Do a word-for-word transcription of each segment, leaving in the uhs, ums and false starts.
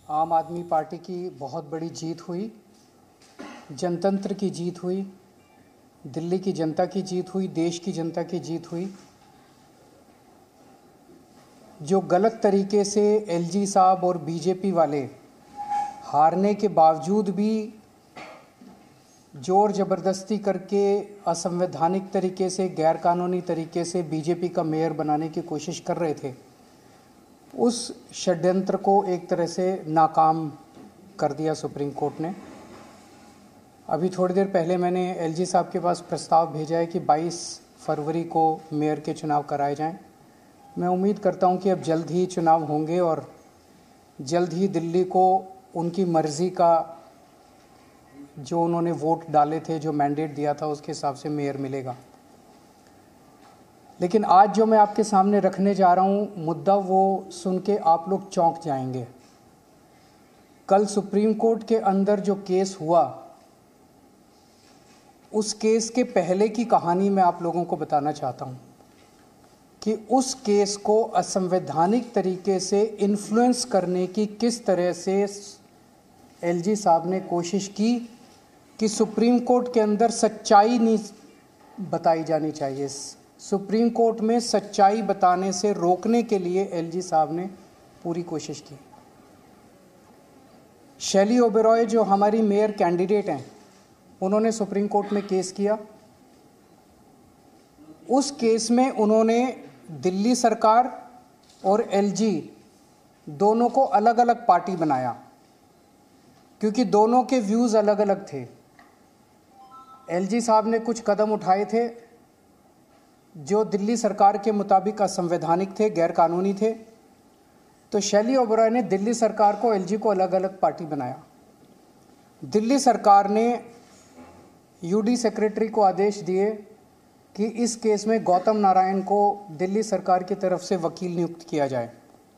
आम आदमी पार्टी की बहुत बड़ी जीत हुई, जनतंत्र की जीत हुई, दिल्ली की जनता की जीत हुई, देश की जनता की जीत हुई। जो गलत तरीके से एलजी साहब और बीजेपी वाले हारने के बावजूद भी जोर ज़बरदस्ती करके असंवैधानिक तरीके से, गैरकानूनी तरीके से बीजेपी का मेयर बनाने की कोशिश कर रहे थे, उस षड्यंत्र को एक तरह से नाकाम कर दिया सुप्रीम कोर्ट ने। अभी थोड़ी देर पहले मैंने एलजी साहब के पास प्रस्ताव भेजा है कि बाईस फरवरी को मेयर के चुनाव कराए जाएं। मैं उम्मीद करता हूं कि अब जल्द ही चुनाव होंगे और जल्द ही दिल्ली को उनकी मर्ज़ी का, जो उन्होंने वोट डाले थे, जो मैंडेट दिया था, उसके हिसाब से मेयर मिलेगा। लेकिन आज जो मैं आपके सामने रखने जा रहा हूं मुद्दा, वो सुन के आप लोग चौंक जाएंगे। कल सुप्रीम कोर्ट के अंदर जो केस हुआ, उस केस के पहले की कहानी मैं आप लोगों को बताना चाहता हूं कि उस केस को असंवैधानिक तरीके से इन्फ्लुएंस करने की किस तरह से एलजी साहब ने कोशिश की कि सुप्रीम कोर्ट के अंदर सच्चाई नहीं बताई जानी चाहिए। सुप्रीम कोर्ट में सच्चाई बताने से रोकने के लिए एलजी साहब ने पूरी कोशिश की। शैली ओबेरॉय जो हमारी मेयर कैंडिडेट हैं, उन्होंने सुप्रीम कोर्ट में केस किया। उस केस में उन्होंने दिल्ली सरकार और एलजी दोनों को अलग अलग पार्टी बनाया, क्योंकि दोनों के व्यूज़ अलग अलग थे। एलजी साहब ने कुछ कदम उठाए थे जो दिल्ली सरकार के मुताबिक असंवैधानिक थे, गैरकानूनी थे। तो शैली ओबेरॉय ने दिल्ली सरकार को, एलजी को अलग अलग पार्टी बनाया। दिल्ली सरकार ने यूडी सेक्रेटरी को आदेश दिए कि इस केस में गौतम नारायण को दिल्ली सरकार की तरफ से वकील नियुक्त किया जाए।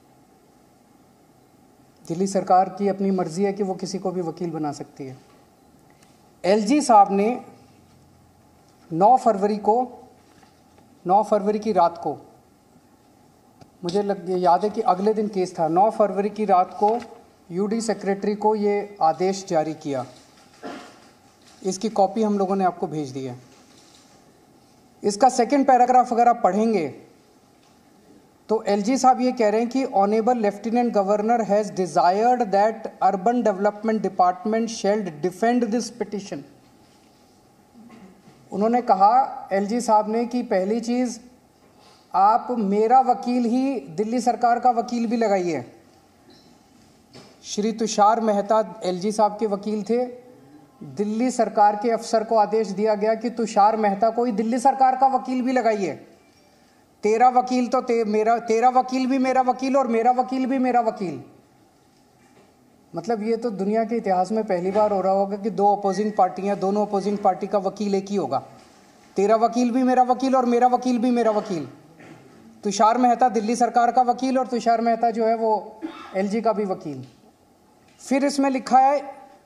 दिल्ली सरकार की अपनी मर्जी है कि वो किसी को भी वकील बना सकती है। एलजी साहब ने नौ फरवरी को नौ फरवरी की रात को, मुझे लग याद है कि अगले दिन केस था, नौ फरवरी की रात को यूडी सेक्रेटरी को ये आदेश जारी किया। इसकी कॉपी हम लोगों ने आपको भेज दी है। इसका सेकंड पैराग्राफ अगर आप पढ़ेंगे तो एलजी साहब ये कह रहे हैं कि honourable lieutenant governor has desired that urban development department shall defend this petition. उन्होंने कहा, एलजी साहब ने, कि पहली चीज़, आप मेरा वकील ही दिल्ली सरकार का वकील भी लगाइए। श्री तुषार मेहता एलजी साहब के वकील थे। दिल्ली सरकार के अफसर को आदेश दिया गया कि तुषार मेहता को ही दिल्ली सरकार का वकील भी लगाइए। तेरा वकील तो ते, मेरा तेरा वकील भी मेरा वकील और मेरा वकील भी मेरा वकील। मतलब ये तो दुनिया के इतिहास में पहली बार हो रहा होगा कि दो अपोजिंग पार्टियां, दोनों अपोजिंग पार्टी का वकील एक ही होगा। तेरा वकील भी मेरा वकील और मेरा वकील भी मेरा वकील। तुषार मेहता दिल्ली सरकार का वकील और तुषार मेहता जो है वो एलजी का भी वकील। फिर इसमें लिखा है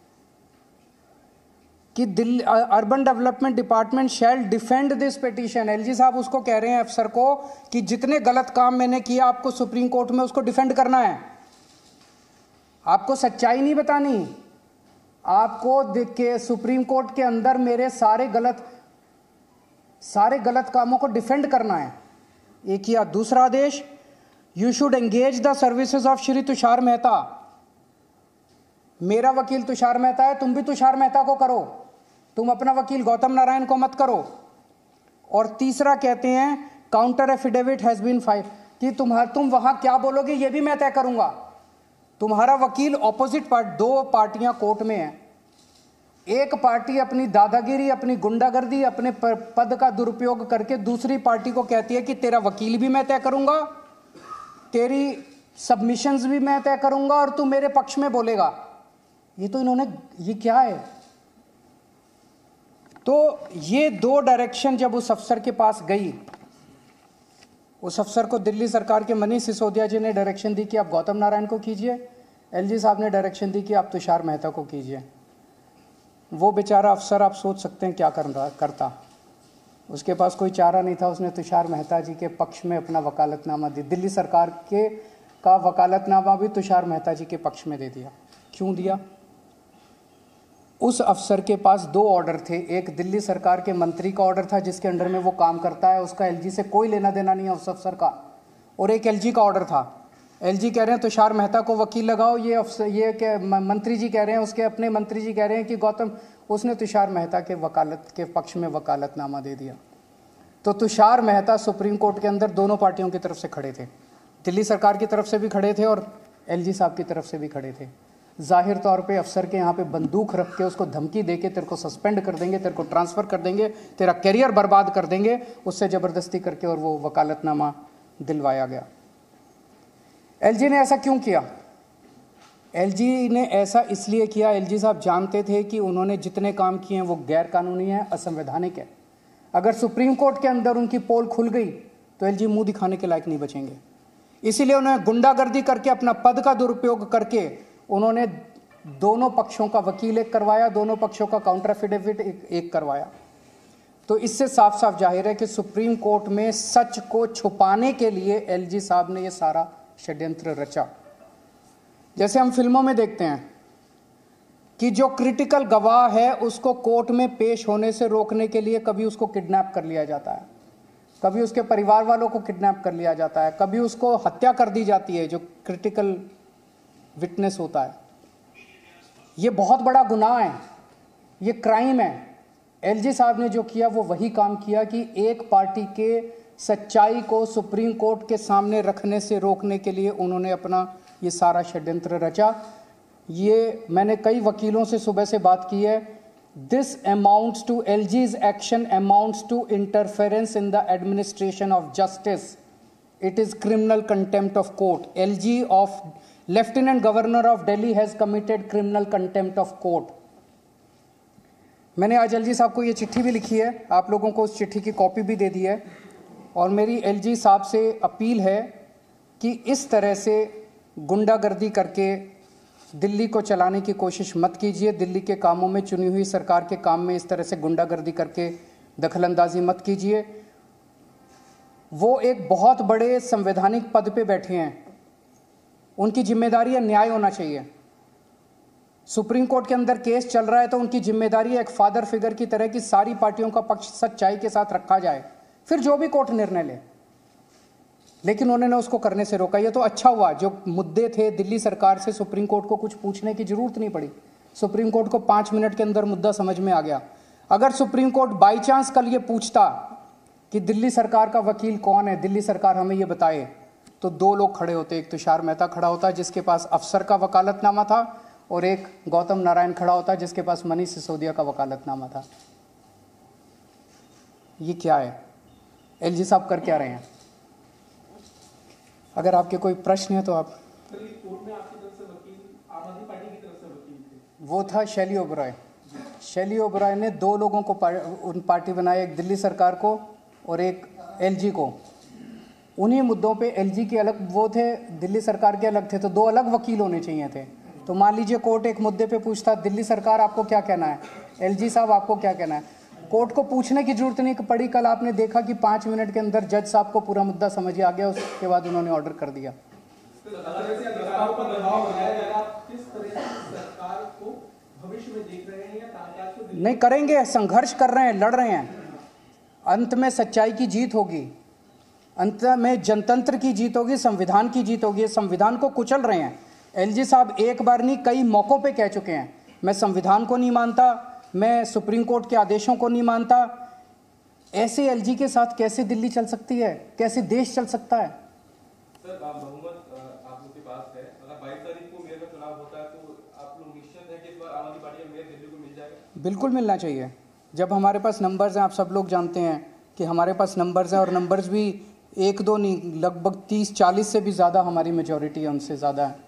कि Delhi urban development department shall defend this petition. LG साहब उसको कह रहे हैं, अफसर को, कि जितने गलत काम मैंने किया आपको सुप्रीम कोर्ट में उसको डिफेंड करना है। आपको सच्चाई नहीं बतानी, आपको देख के सुप्रीम कोर्ट के अंदर मेरे सारे गलत सारे गलत कामों को डिफेंड करना है। एक किया। दूसरा आदेश, you should engage the services of Shri Tushar Mehta. मेरा वकील तुषार मेहता है, तुम भी तुषार मेहता को करो, तुम अपना वकील गौतम नारायण को मत करो। और तीसरा कहते हैं, counter affidavit has been file, कि तुम्हारा तुम वहां क्या बोलोगे ये भी मैं तय करूंगा। तुम्हारा वकील ऑपोजिट पार्ट, दो पार्टियां कोर्ट में हैं। एक पार्टी अपनी दादागिरी, अपनी गुंडागर्दी, अपने पद का दुरुपयोग करके दूसरी पार्टी को कहती है कि तेरा वकील भी मैं तय करूंगा, तेरी सबमिशंस भी मैं तय करूंगा और तू मेरे पक्ष में बोलेगा। ये तो इन्होंने, ये क्या है? तो ये दो डायरेक्शन जब उस अफसर के पास गई, उस अफसर को दिल्ली सरकार के मनीष सिसोदिया जी ने डायरेक्शन दी कि आप गौतम नारायण को कीजिए, एलजी साहब ने डायरेक्शन दी कि आप तुषार मेहता को कीजिए। वो बेचारा अफसर, आप सोच सकते हैं क्या कर रहा करता। उसके पास कोई चारा नहीं था, उसने तुषार मेहता जी के पक्ष में अपना वकालतनामा दी। दिल्ली सरकार के का वकालतनामा भी तुषार मेहता जी के पक्ष में दे दिया। क्यों दिया? उस अफसर के पास दो ऑर्डर थे, एक दिल्ली सरकार के मंत्री का ऑर्डर था जिसके अंडर में वो काम करता है, उसका एलजी से कोई लेना देना नहीं है उस अफसर का, और एक एलजी का ऑर्डर था। एलजी कह रहे हैं तुषार मेहता को वकील लगाओ, ये अफसर ये क्या मंत्री जी कह रहे हैं, उसके अपने मंत्री जी कह रहे हैं कि गौतम, उसने तुषार मेहता के वकालत के पक्ष में वकालतनामा दे दिया। तो तुषार मेहता सुप्रीम कोर्ट के अंदर दोनों पार्टियों की तरफ से खड़े थे, दिल्ली सरकार की तरफ से भी खड़े थे और एलजी साहब की तरफ से भी खड़े थे। जाहिर तौर पे अफसर के यहाँ पे बंदूक रख के उसको धमकी दे के तेरे को सस्पेंड कर देंगे, तेरे को ट्रांसफ़र कर देंगे, तेरा करियर बर्बाद कर देंगे, उससे ज़बरदस्ती करके और वो वकालतनामा दिलवाया गया। एलजी ने ऐसा क्यों किया? एलजी ने ऐसा इसलिए किया, एलजी साहब जानते थे कि उन्होंने जितने काम किए हैं वो गैर कानूनी है, असंवैधानिक है। अगर सुप्रीम कोर्ट के अंदर उनकी पोल खुल गई तो एलजी मुंह दिखाने के लायक नहीं बचेंगे। इसीलिए उन्होंने गुंडागर्दी करके, अपना पद का दुरुपयोग करके उन्होंने दोनों पक्षों का वकील एक करवाया, दोनों पक्षों का काउंटर एफिडेविट एक, एक करवाया। तो इससे साफ साफ जाहिर है कि सुप्रीम कोर्ट में सच को छुपाने के लिए एलजी साहब ने यह सारा षड्यंत्र रचा। जैसे हम फिल्मों में देखते हैं कि जो क्रिटिकल गवाह है उसको कोर्ट में पेश होने से रोकने के लिए कभी उसको किडनैप कर लिया जाता है, कभी उसके परिवार वालों को किडनैप कर लिया जाता है, कभी उसको हत्या कर दी जाती है जो क्रिटिकल विटनेस होता है। ये बहुत बड़ा गुनाह है, ये क्राइम है। एलजी साहब ने जो किया वो वही काम किया कि एक पार्टी के सच्चाई को सुप्रीम कोर्ट के सामने रखने से रोकने के लिए उन्होंने अपना ये सारा षड्यंत्र रचा। ये मैंने कई वकीलों से सुबह से बात की है। This amounts to LG's action amounts to interference in the administration of justice. It is criminal contempt of court. LG of lieutenant governor of Delhi has committed criminal contempt of court. मैंने आज एलजी साहब को ये चिट्ठी भी लिखी है, आप लोगों को उस चिट्ठी की कॉपी भी दे दी है, और मेरी एलजी साहब से अपील है कि इस तरह से गुंडागर्दी करके दिल्ली को चलाने की कोशिश मत कीजिए। दिल्ली के कामों में, चुनी हुई सरकार के काम में इस तरह से गुंडागर्दी करके दखलंदाजी मत कीजिए। वो एक बहुत बड़े संवैधानिक पद पे बैठे हैं, उनकी जिम्मेदारी है न्याय होना चाहिए। सुप्रीम कोर्ट के अंदर केस चल रहा है तो उनकी जिम्मेदारी है एक फादर फिगर की तरह की सारी पार्टियों का पक्ष सच्चाई के साथ रखा जाए, फिर जो भी कोर्ट निर्णय ले। लेकिन उन्होंने उसको करने से रोका। ये तो अच्छा हुआ, जो मुद्दे थे दिल्ली सरकार से सुप्रीम कोर्ट को कुछ पूछने की जरूरत नहीं पड़ी। सुप्रीम कोर्ट को पाँच मिनट के अंदर मुद्दा समझ में आ गया। अगर सुप्रीम कोर्ट बाई चांस कल ये पूछता कि दिल्ली सरकार का वकील कौन है, दिल्ली सरकार हमें ये बताए, तो दो लोग खड़े होते। एक तुषार मेहता खड़ा होता जिसके पास अफसर का वकालतनामा था, और एक गौतम नारायण खड़ा होता जिसके पास मनीष सिसोदिया का वकालतनामा था। ये क्या है? एलजी साहब कर क्या रहे हैं? अगर आपके कोई प्रश्न है तो आप। कोर्ट में आपकी तरफ से वकील, आम आदमी पार्टी की तरफ से वकील थे, वो था शैली ओबरॉय। शैली ओबरॉय ने दो लोगों को उन पार्टी बनाया, एक दिल्ली सरकार को और एक एलजी को। उन्हीं मुद्दों पे एलजी के अलग वो थे, दिल्ली सरकार के अलग थे, तो दो अलग वकील होने चाहिए थे। तो मान लीजिए कोर्ट एक मुद्दे पे पूछता, दिल्ली सरकार आपको क्या कहना है, एलजी साहब आपको क्या कहना है। कोर्ट को पूछने की जरूरत नहीं पड़ी। कल आपने देखा कि पाँच मिनट के अंदर जज साहब को पूरा मुद्दा समझ आ गया, उसके बाद उन्होंने ऑर्डर कर दिया। नहीं करेंगे, संघर्ष कर रहे हैं, लड़ रहे हैं। अंत में सच्चाई की जीत होगी, अंत में जनतंत्र की जीत होगी, संविधान की जीत होगी। संविधान को कुचल रहे हैं एलजी साहब, एक बार नहीं कई मौकों पे कह चुके हैं, मैं संविधान को नहीं मानता, मैं सुप्रीम कोर्ट के आदेशों को नहीं मानता। ऐसे एलजी के साथ कैसे दिल्ली चल सकती है, कैसे देश चल सकता है? सर, बहुमत आप लोग के पास है, अगर बाईस तारीख को मेयर का चुनाव होता है तो आप लोग निश्चित है कि इस बार आम आदमी पार्टी का मेयर दिल्ली को मिल जाएगा? बिल्कुल मिलना चाहिए। जब हमारे पास नंबर्स हैं, आप सब लोग जानते हैं कि हमारे पास नंबर्स हैं, और नंबर्स भी एक दो नहीं, लगभग तीस चालीस से भी ज़्यादा हमारी मेजॉरिटी है, उनसे ज़्यादा है।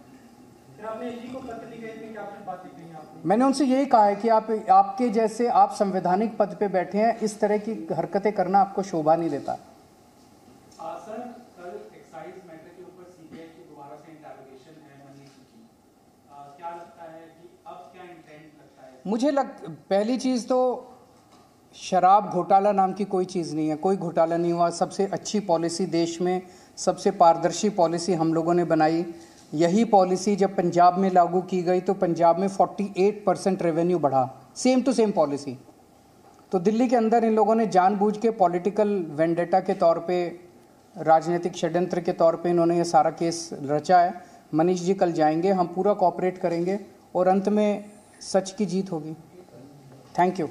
मैंने उनसे यही कहा है कि आप आपके जैसे आप संवैधानिक पद पे बैठे हैं, इस तरह की हरकतें करना आपको शोभा नहीं देता। सर, कल एक्साइज मैटर के ऊपर सीबीआई की दोबारा से इंटरोगेशन है मनीष की, क्या लगता है कि अब क्या इंटेंट लगता है? मुझे लग पहली चीज़ तो शराब घोटाला नाम की कोई चीज़ नहीं है, कोई घोटाला नहीं हुआ। सबसे अच्छी पॉलिसी देश में सबसे पारदर्शी पॉलिसी हम लोगों ने बनाई। यही पॉलिसी जब पंजाब में लागू की गई तो पंजाब में अड़तालीस परसेंट रेवेन्यू बढ़ा, सेम टू सेम पॉलिसी। तो दिल्ली के अंदर इन लोगों ने जानबूझ के पॉलिटिकल वेंडेटा के तौर पे, राजनीतिक षड्यंत्र के तौर पे इन्होंने ये सारा केस रचा है। मनीष जी कल जाएंगे, हम पूरा कोऑपरेट करेंगे और अंत में सच की जीत होगी। Thank you.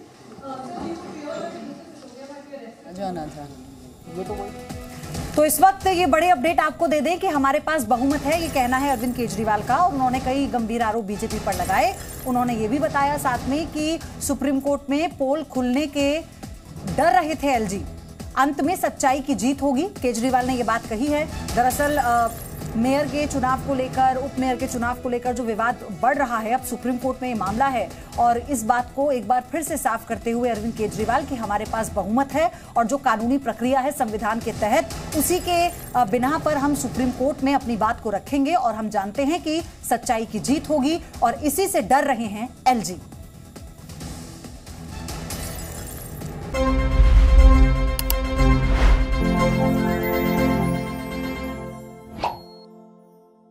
जाना था ये तो वही तो इस वक्त ये बड़े अपडेट आपको दे दें कि हमारे पास बहुमत है, ये कहना है अरविंद केजरीवाल का। और उन्होंने कई गंभीर आरोप बीजेपी पर लगाए। उन्होंने ये भी बताया साथ में कि सुप्रीम कोर्ट में पोल खुलने के डर रहे थे एलजी, अंत में सच्चाई की जीत होगी। केजरीवाल ने ये बात कही है। दरअसल मेयर के चुनाव को लेकर, उप मेयर के चुनाव को लेकर जो विवाद बढ़ रहा है, अब सुप्रीम कोर्ट में ये मामला है। और इस बात को एक बार फिर से साफ करते हुए अरविंद केजरीवाल कि हमारे पास बहुमत है और जो कानूनी प्रक्रिया है संविधान के तहत, उसी के बिना पर हम सुप्रीम कोर्ट में अपनी बात को रखेंगे और हम जानते हैं कि सच्चाई की जीत होगी और इसी से डर रहे हैं एलजी।